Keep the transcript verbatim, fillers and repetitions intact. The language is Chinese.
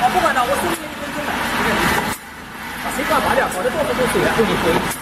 啊，不管了，我收你一分钟了。啊，谁干嘛的？搞得到处都是，后你回。